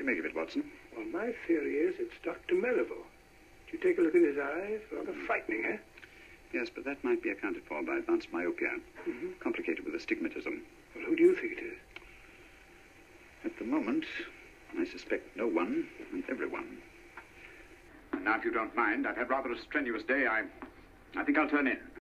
you make of it, Watson? Well, my theory is it's Dr. Merivale. Did you take a look at his eyes? Rather frightening, eh? Yes, but that might be accounted for by advanced myopia. Complicated with astigmatism. Well, who do you think it is? At the moment, I suspect no one and everyone. And now, if you don't mind, I've had rather a strenuous day. I think I'll turn in.